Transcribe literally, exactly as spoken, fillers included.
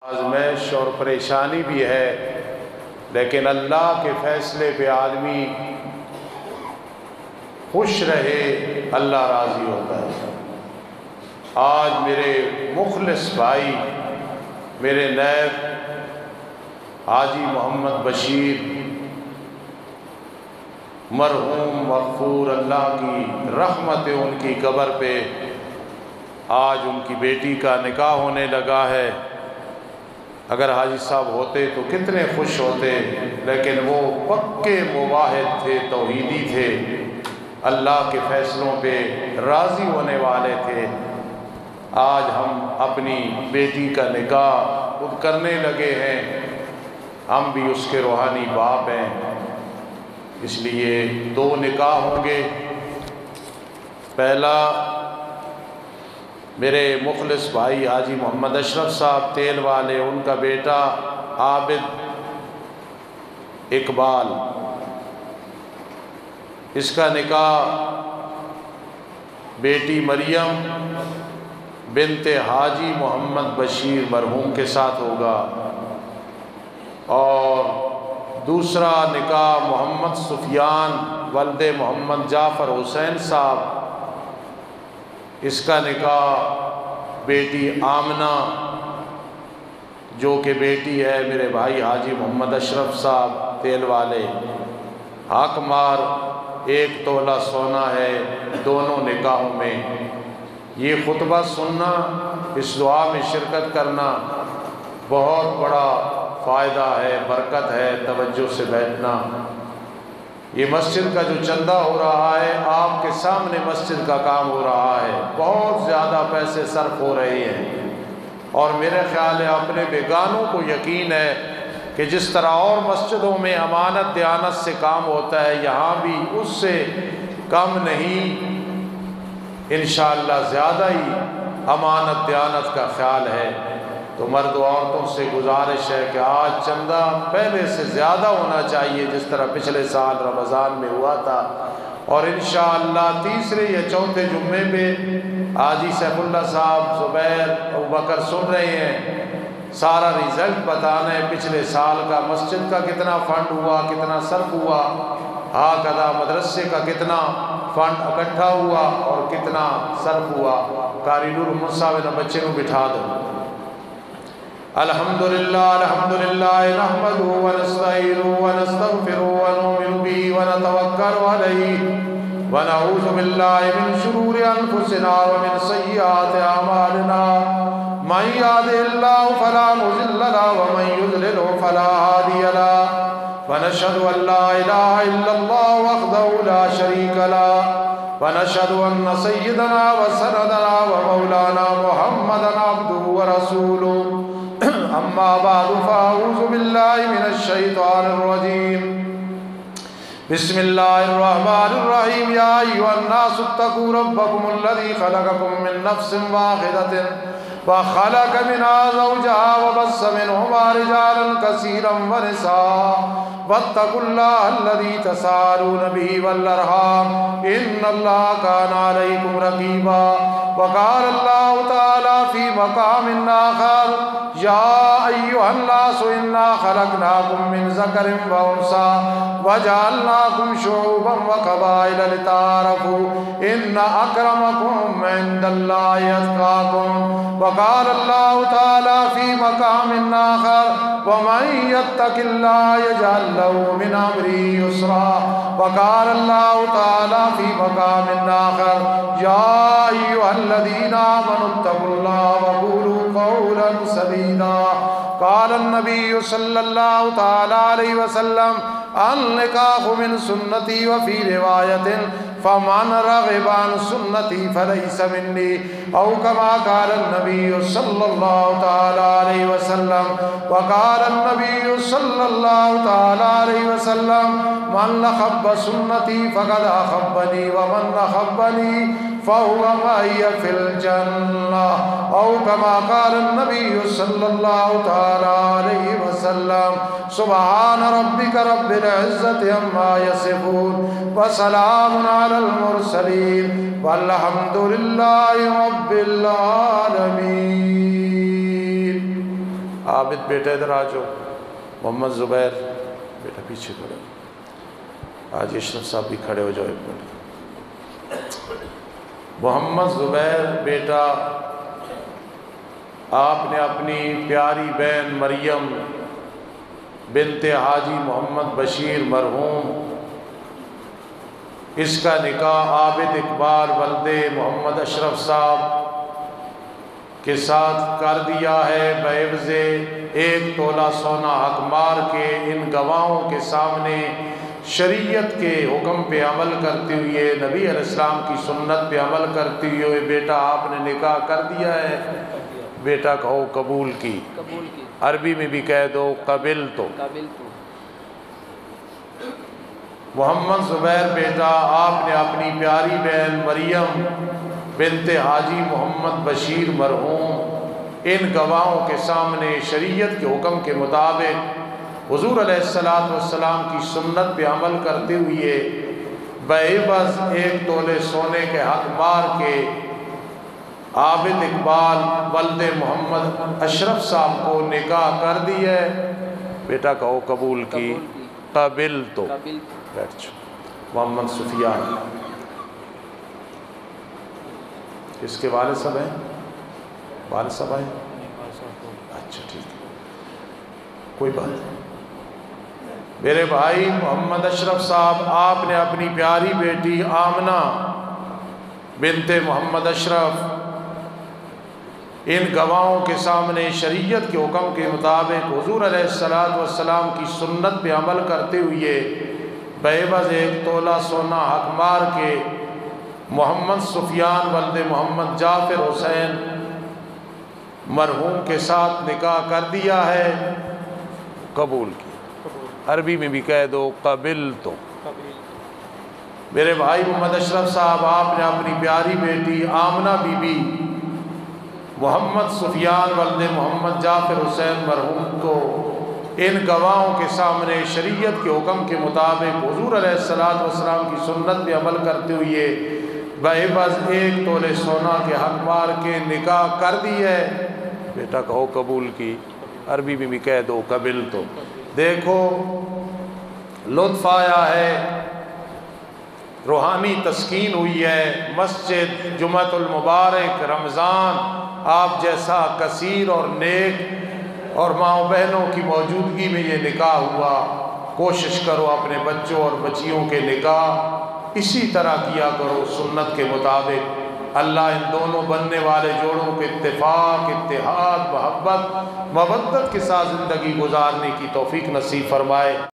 آزمائش اور پریشانی بھی ہے، لیکن اللہ کے فیصلے پہ آدمی خوش رہے، اللہ راضی ہوتا ہے۔ آج میرے مخلص بھائی، میرے نیب حاجی محمد بشیر مرحوم مغفور، اللہ کی رحمت ان کی قبر پہ آج ان کی بیٹی کا نکاح ہونے لگا ہے۔ اگر حاجی صاحب ہوتے تو کتنے خوش ہوتے، لیکن وہ پکے موحد تھے، توحیدی تھے، اللہ کے فیصلوں پہ راضی ہونے والے تھے۔ آج ہم اپنی بیٹی کا نکاح خود کرنے لگے ہیں، ہم بھی اس کے روحانی باپ ہیں، اس لیے دو نکاح ہوں گے۔ پہلا میرے مخلص بھائی حاجی محمد اشرف صاحب تیل والے، ان کا بیٹا عابد اقبال، اس کا نکاح بیٹی مریم بنت حاجی محمد بشیر مرحوم کے ساتھ ہوگا، اور دوسرا نکاح محمد سفیان ولد محمد جعفر حسین صاحب، اس کا نکاح بیٹی آمنہ جو کہ بیٹی ہے میرے بھائی حاجی محمد اشرف صاحب تیل والے، حق مار ایک تولہ سونا ہے دونوں نکاحوں میں۔ یہ خطبہ سننا، اس دعا میں شرکت کرنا بہت بڑا فائدہ ہے، برکت ہے، توجہ سے بیٹھنا۔ یہ مسجد کا جو چندہ ہو رہا ہے، آپ کے سامنے مسجد کا کام ہو رہا ہے، بہت زیادہ پیسے صرف ہو رہے ہیں، اور میرے خیال ہے اپنے بیگانوں کو یقین ہے کہ جس طرح اور مسجدوں میں امانت دیانت سے کام ہوتا ہے، یہاں بھی اس سے کم نہیں، انشاءاللہ زیادہ ہی امانت دیانت کا خیال ہے۔ تو مرد و عورتوں سے گزارش ہے کہ آج چندہ پہلے سے زیادہ ہونا چاہیے، جس طرح پچھلے سال رمضان میں ہوا تھا، اور انشاءاللہ تیسرے یا چوتھے جمعے پہ حاجی سیف اللہ صاحب، زبیر، ابوبکر سن رہے ہیں، سارا ریزلٹ بتانا ہے پچھلے سال کا، مسجد کا کتنا فنڈ ہوا، کتنا صرف ہوا، ہاں کدا مدرسے کا کتنا فنڈ اکٹھا ہوا اور کتنا صرف ہوا۔ قاری نور محمد صاحب نے بچے کو بٹھا دو۔ الحمدللہ الحمدللہ نحمدہ ونستعینہ ونستغفرہ ونؤمن بہ ونتوکل علیہ ونعوذ باللہ من شرور انفسنا ومن سیئات اعمالنا، من یہدہ اللہ فلا مضل لہ ومن یضلل فلا ہادی لہ، ونشہد ان لا الہ الا اللہ وحدہ لا شریک لہ، ونشہد ان سیدنا وسندنا ومولانا محمدا عبدہ ورسولہ، اما بعد فاعوذ باللہ من الشیطان الرجیم، بسم اللہ الرحمن الرحیم، یا ایھا الناس اتقوا ربکم الذی خلقکم من نفس واحدۃ وخلق منها زوجها وبث منهما رجالا كثيرا ونساء واتقوا الله الذي تساءلون به والارحام ان الله كان عليكم رقيبا، وقال الله تعالى في مقام آخر يا أيها الناس إنا خلقناكم من ذكر وأنثى وجعلناكم شعوبا وقبائل لتعارفوا إن أكرمكم عند الله أتقاكم، وقال الله تعالى في مقام آخر ومن يتق الله يجعل له من أمره يسرا، وقال الله تعالى في مقام آخر يا أيها الذين آمنوا اتقوا الله وقولوا قولا سديدا، قال النبي صلى الله تعالى عليه وسلم النکاح من سنتی، وفي رواية فمن رغب عن سنتی فليس مني، او كما قال النبي صلى الله تعالى عليه وسلم، وقال النبي صلى الله تعالى عليه وسلم من أحب سنتي فقد أحبني ومن أحبني فهو معي في الجنة، او كما قال النبي صلى الله تعالى عليه وسلم، سبحان ربك رب العزة عما يصفون وسلام على المرسلين والحمد لله رب العالمين۔ عابد بیٹا ادھر آ جاؤ، محمد زبیر بیٹا پیچھے کھڑے، آج اشرف صاحب بھی کھڑے ہو جاؤ ایک منٹ۔ محمد زبیر بیٹا، آپ نے اپنی پیاری بہن مریم بنت حاجی محمد بشیر مرحوم، اس کا نکاح عابد اقبال ولد محمد اشرف صاحب کے ساتھ کر دیا ہے بعوض ایک تولہ سونا حق مار کے۔ ان گواہوں کے سامنے شریعت کے حکم پہ عمل کرتے ہوئے، نبی علیہ السلام کی سنت پہ عمل کرتے ہوئے بیٹا آپ نے نکاح کر دیا ہے۔ بیٹا کہو قبول کی، عربی میں بھی کہہ دو قبل تو۔ محمد زبیر بیٹا، آپ نے اپنی پیاری بہن مریم بنت حاجی محمد بشیر مرحوم، ان گواہوں کے سامنے شریعت کے حکم کے مطابق حضور علیہ الصلوۃ والسلام کی سنت پہ عمل کرتے ہوئے بعوض ایک تولے سونے کے حق مار کے عابد اقبال ولد محمد اشرف صاحب کو نکاح کر دی ہے۔ بیٹا کہو قبول کی، قبل تو۔ بیٹھ جاؤ۔ محمد سفیان کس کے والد صاحب ہیں؟ والد صاحب ہیں؟ اچھا ٹھیک ہے، کوئی بات نہیں۔ میرے بھائی محمد اشرف صاحب، آپ نے اپنی پیاری بیٹی آمنہ بنت محمد اشرف، ان گواہوں کے سامنے شریعت کے حکم کے مطابق حضور علیہ الصلوۃ والسلام کی سنت پہ عمل کرتے ہوئے بعوض ایک تولہ سونا حق مار کے محمد سفیان ولد محمد جعفر حسین مرحوم کے ساتھ نکاح کر دیا ہے۔ قبول کی، عربی میں بھی کہہ دو قبل تو۔ میرے بھائی محمد اشرف صاحب، آپ نے اپنی پیاری بیٹی آمنہ بی بی محمد سفیان ولد محمد جعفر حسین مرحوم کو ان گواہوں کے سامنے شریعت کے حکم کے مطابق حضور علیہ الصلوۃ والسلام کی سنت پہ عمل کرتے ہوئے بعوض ایک تولے سونا کے حق مار کے نکاح کر دی ہے۔ بیٹا کہو قبول کی، عربی میں بھی کہہ دو قبل تو۔ دیکھو لطف آیا ہے، روحانی تسکین ہوئی ہے۔ مسجد جمعۃ المبارک رمضان، آپ جیسا کثیر اور نیک اور ماں و بہنوں کی موجودگی میں یہ نکاح ہوا۔ کوشش کرو اپنے بچوں اور بچیوں کے نکاح اسی طرح کیا کرو سنت کے مطابق۔ اللہ ان دونوں بننے والے جوڑوں کے اتفاق، اتحاد، محبت، مودت کے ساتھ زندگی گزارنے کی توفیق نصیب فرمائے۔